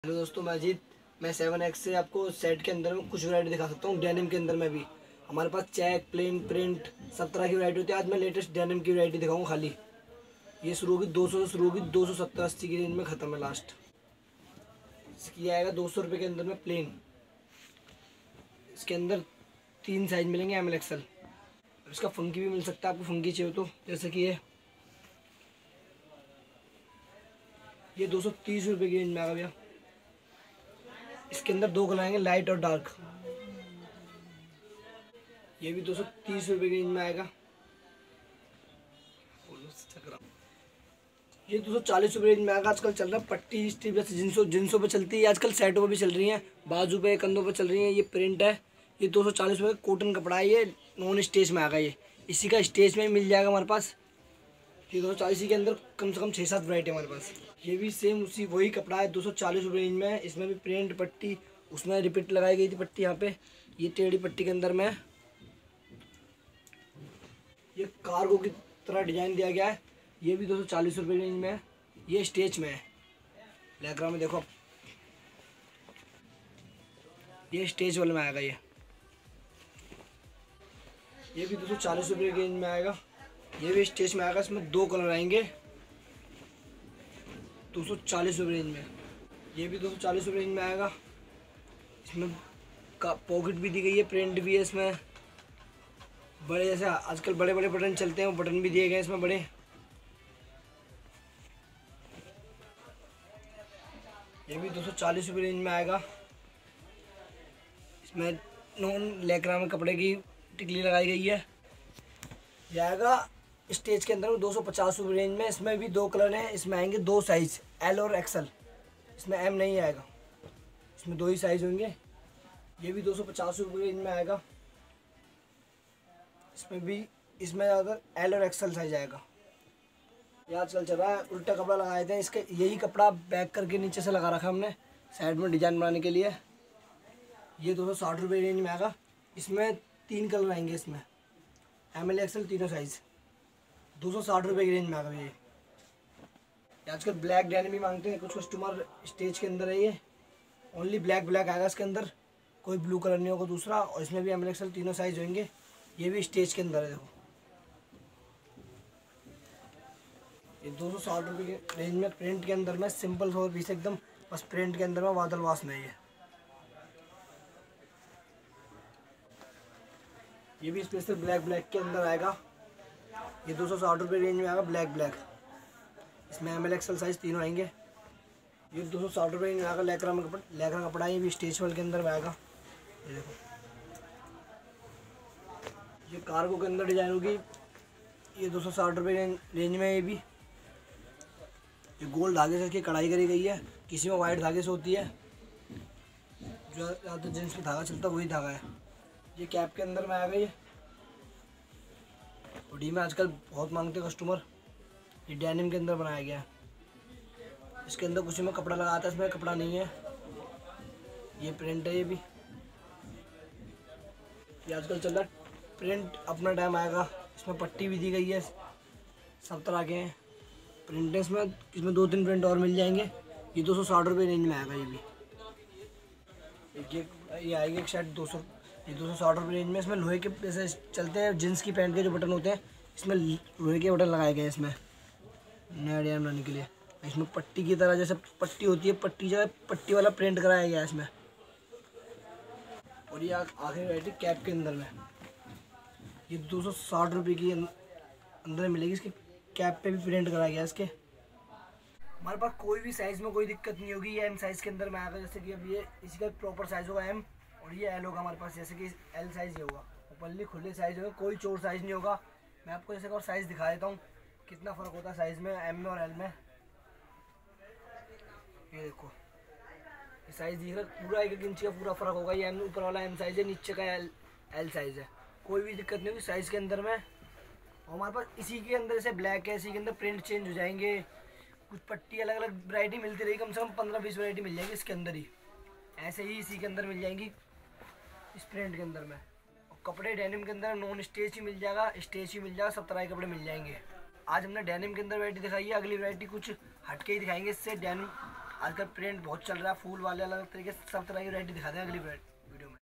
Hello दोस्तों, मैं अजीत। मैं 7X से आपको सेट के अंदर में कुछ वैरायटी दिखा सकता हूँ। डेनिम के अंदर में भी हमारे पास चेक, प्लेन, प्रिंट सब तरह की वैरायटी होती है। आज मैं लेटेस्ट डेनिम की वैरायटी दिखाऊँ खाली। ये शुरू होगी 200 से, शुरू होगी 270-80 की रेंज में, ख़त्म है लास्ट। इसकी आएगा 200 रुपये के अंदर में प्लेन। इसके अंदर 3 साइज मिलेंगे, ML XL। इसका फंकी भी मिल सकता है आपको, फंकी चाहिए तो। जैसे कि ये 230 रुपये की रेंज में आएगा भैया। इसके अंदर 2 कलर आएंगे, लाइट और डार्क। ये भी 230 रुपये की रेंज में आएगा। ये 240 रुपये रेंज में आएगा। आजकल चल रहा है पट्टी स्ट्रिप, जैसे जिन्सों पे चलती है आजकल, सेटों पे भी चल रही हैं, बाजू पे कंधों पे चल रही हैं। ये प्रिंट है। ये 240 रुपये का कॉटन कपड़ा है। ये नॉन स्टेच में आएगा। ये इसी का स्टेच में मिल जाएगा हमारे पास। ये 240 के अंदर कम से कम 6-7 वरायटी हमारे पास। ये भी सेम उसी वही कपड़ा है, 240 रुपये रेंज में है। इसमें भी प्रिंट पट्टी, उसमें रिपीट लगाई गई थी पट्टी यहाँ पे। ये टेढ़ी पट्टी के अंदर में ये कार्गो की तरह डिजाइन दिया गया है। ये भी 240 रुपये रेंज में है। ये स्टेच में है। लहकरा में देखो, ये स्टेज वाले में आएगा। ये भी 240 रुपये रेंज में आएगा। ये भी स्टेज में आएगा। इसमें 2 कलर आएंगे, 240 रुपये रेंज में। ये भी 240 रुपये रेंज में आएगा। इसमें का पॉकेट भी दी गई है, प्रिंट भी है इसमें। बड़े जैसे आजकल बड़े बड़े बटन चलते हैं, वो बटन भी दिए गए हैं इसमें बड़े। ये भी 240 रुपये रेंज में आएगा। इसमें नॉन लेकरा में कपड़े की टिकली लगाई गई है। यह आएगा स्टेज के अंदर में 250 रुपये रेंज में। इसमें भी 2 कलर हैं। इसमें आएंगे 2 साइज, L और XL। इसमें M नहीं आएगा, इसमें 2 ही साइज होंगे। ये भी 250 रुपये रेंज में आएगा। इसमें ज़्यादातर L और XL साइज आएगा। ये आजकल चल रहा है, उल्टा कपड़ा लगाए थे। इसके यही कपड़ा बैक करके नीचे से लगा रखा है हमने, साइड में डिजाइन बनाने के लिए। ये 260 रुपये रेंज में आएगा। इसमें 3 कलर आएंगे। इसमें ML XL तीनों साइज, 260 रुपये की रेंज में आएगा। ये आजकल ब्लैक डेनिम भी मांगते हैं कुछ कस्टमर। स्टेज के अंदर है ये, ओनली ब्लैक आएगा इसके अंदर, कोई ब्लू कलर नहीं होगा दूसरा। और इसमें भी ML XL तीनों साइज होंगे। ये भी स्टेज के अंदर है। देखो, ये 260 रुपये के रेंज में प्रिंट के अंदर में, सिंपल 100 पीस एकदम, बस प्रिंट के अंदर में बादल वास में है। ये भी स्पेशल ब्लैक के अंदर आएगा। ये 260 रुपये रेंज में आएगा, ब्लैक। इसमें ML XL साइज तीनों आएंगे। ये 260 रुपये रेंज में आएगा। लेकरा कपड़ा है। ये भी स्टेच वाल के अंदर में आएगा। ये देखो, ये कार्गो के अंदर डिजाइन होगी। ये 260 रुपये रेंज में। ये भी ये गोल्ड धागे से इसकी कढ़ाई करी गई है। किसी में वाइट धागे से होती है, जो ज़्यादातर जींस में धागा चलता है वही धागा है। ये कैप के अंदर में आएगा। ये हुडी में आजकल बहुत मांगते हैं कस्टमर। ये डेनिम के अंदर बनाया गया है। इसके अंदर कुछ में कपड़ा लगाता है, इसमें कपड़ा नहीं है। ये प्रिंट है। ये भी ये आजकल चल रहा है प्रिंट, अपना टाइम आएगा। इसमें पट्टी भी दी गई है, सब तरह के हैं प्रिंट है इसमें। 2-3 प्रिंट और मिल जाएंगे। ये 260 रुपये रेंज में आएगा। ये भी ये आएगी एक शर्ट 260 रुपये रेंज में। इसमें लोहे के जैसे चलते हैं जींस की पैंट के जो बटन होते हैं, इसमें लोहे के बटन लगाए गए हैं इसमें, नया डिजाइन बनाने के लिए। इसमें पट्टी की तरह जैसे पट्टी होती है, पट्टी जो है पट्टी वाला प्रिंट कराया गया है इसमें। और ये आखिरी वैरायटी कैप के अंदर में, ये 260 रुपये की अंदर मिलेगी। इसके कैप पे भी प्रिंट कराया गया है इसके। हमारे पास कोई भी साइज़ में कोई दिक्कत नहीं होगी। ये M साइज़ के अंदर में आएगा। जैसे कि अब ये इसी का प्रॉपर साइज़ होगा M, और ये L होगा हमारे पास। जैसे कि L साइज़ ये होगा, ऊपरली खुले साइज़ होगा, कोई चोर साइज़ नहीं होगा। मैं आपको जैसे और साइज़ दिखा देता हूँ कितना फ़र्क होता है साइज़ में M में और L में। ये देखो, ये साइज़ दिख रहा है, पूरा 1 इंच का पूरा फ़र्क होगा। ये M ऊपर वाला M साइज़ है, नीचे का L साइज़ है। कोई भी दिक्कत नहीं होगी साइज़ के अंदर में। और हमारे पास इसी के अंदर जैसे ब्लैक है, इसी के अंदर प्रिंट चेंज हो जाएंगे। कुछ पट्टी अलग अलग वैरायटी मिलती रहेगी, कम से कम 15-20 वैरायटी मिल जाएगी इसके अंदर ही। ऐसे ही इसी के अंदर मिल जाएंगी, इस प्रिंट के अंदर में। और कपड़े डेनिम के अंदर नॉन स्टेच ही मिल जाएगा, स्टेच ही मिल जाएगा, सब तरह के कपड़े मिल जाएंगे। आज हमने डेनिम के अंदर वैरायटी दिखाई है, अगली वैरायटी कुछ हटके ही दिखाएंगे इससे। डेनिम आजकल प्रिंट बहुत चल रहा है, फूल वाले अलग तरीके से, सब तरह की वैरायटी दिखा दें अगली वीडियो में।